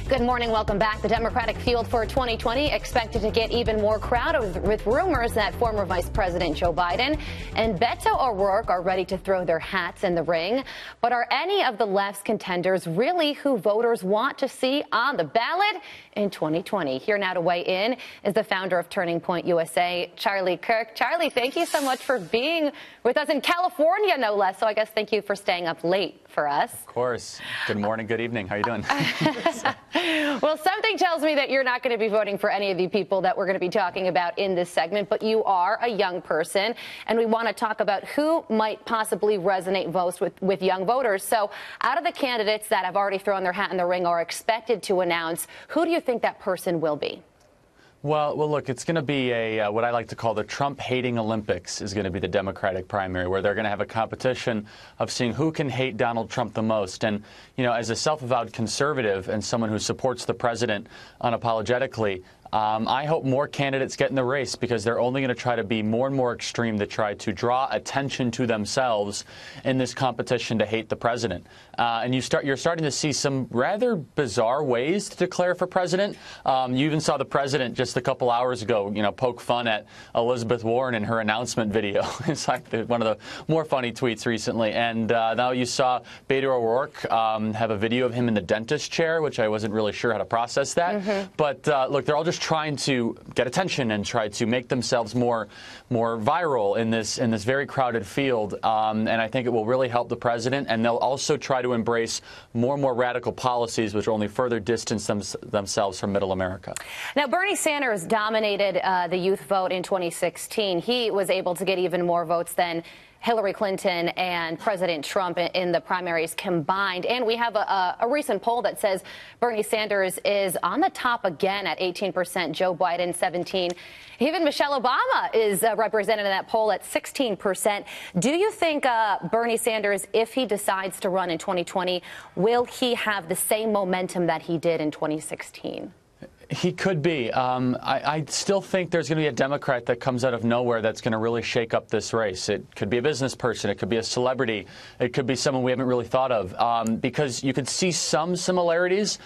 Good morning. Welcome back. The Democratic field for 2020 expected to get even more crowded with rumors that former Vice President Joe Biden and Beto O'Rourke are ready to throw their hats in the ring. But are any of the left's contenders really who voters want to see on the ballot in 2020? Here now to weigh in is the founder of Turning Point USA, Charlie Kirk. Charlie, thank you so much for being with us in California, no less. So I guess thank you for staying up late for us. Of course. Good morning, good evening. How are you doing? Well, something tells me that you're not going to be voting for any of the people that we're going to be talking about in this segment, but you are a young person, and we want to talk about who might possibly resonate most with young voters. So out of the candidates that have already thrown their hat in the ring or are expected to announce, who do you think that person will be? Well, look, it's going to be a what I like to call the Trump-hating Olympics is going to be the Democratic primary, where they're going to have a competition of seeing who can hate Donald Trump the most. And, you know, as a self-avowed conservative and someone who supports the president unapologetically, I hope more candidates get in the race because they're only going to try to be more and more extreme to try to draw attention to themselves in this competition to hate the president. And you're starting to see some rather bizarre ways to declare for president. You even saw the president just a couple hours ago, you know, poke fun at Elizabeth Warren in her announcement video. It's like one of the more funny tweets recently. And now you saw Beto O'Rourke have a video of him in the dentist chair, which I wasn't really sure how to process that. Mm-hmm. But look, they're all just trying to get attention and try to make themselves more viral in this very crowded field. And I think it will really help the president. And they'll also try to embrace more and more radical policies, which will only further distance themselves from middle America. Now, Bernie Sanders dominated the youth vote in 2016. He was able to get even more votes than Hillary Clinton and President Trump in the primaries combined. And we have a recent poll that says Bernie Sanders is on the top again at 18%, Joe Biden 17%. Even Michelle Obama is represented in that poll at 16%. Do you think Bernie Sanders, if he decides to run in 2020, will he have the same momentum that he did in 2016? He could be. I still think there's going to be a Democrat that comes out of nowhere that's going to really shake up this race. It could be a business person. It could be a celebrity. It could be someone we haven't really thought of. Because you could see some similarities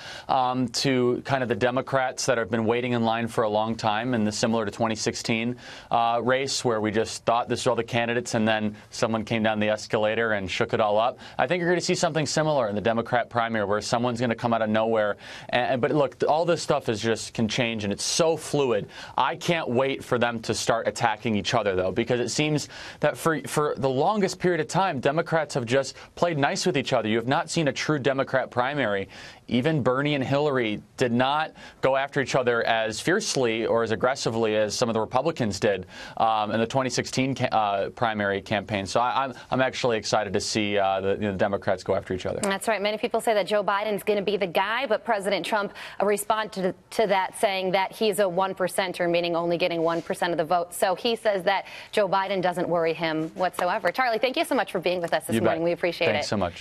to kind of the Democrats that have been waiting in line for a long time in the similar to 2016 race where we just thought this were all the candidates and then someone came down the escalator and shook it all up. I think you're going to see something similar in the Democrat primary where someone's going to come out of nowhere. But look, all this stuff is just can change, and it's so fluid. I can't wait for them to start attacking each other, though, because it seems that for the longest period of time, Democrats have just played nice with each other. You have not seen a true Democrat primary. Even Bernie and Hillary did not go after each other as fiercely or as aggressively as some of the Republicans did in the 2016 primary campaign. So I'm actually excited to see the Democrats go after each other. That's right. Many people say that Joe Biden's going to be the guy, but President Trump responded to that saying that he's a 1%er, meaning only getting 1% of the vote. So he says that Joe Biden doesn't worry him whatsoever. Charlie, thank you so much for being with us this morning. We appreciate it. Thanks so much.